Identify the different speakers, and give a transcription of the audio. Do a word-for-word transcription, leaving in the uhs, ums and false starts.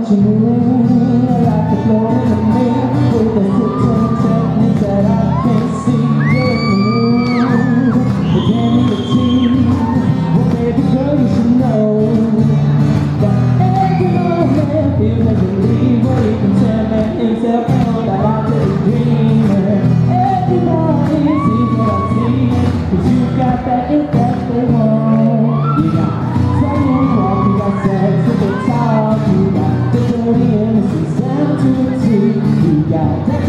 Speaker 1: watch you move like the floor in the mirror with the certain techniques that I can't see. You're in the mood, but damn me the team. Well, baby girl, you should know that every moment feels like a dream. Well, you can tell me himself know that I'm just a dreamer. Everybody sees what I see, 'cause you got that it that they want. You got someone walk, you got sex with the talk, you got the dirty innocence down to a T. You got that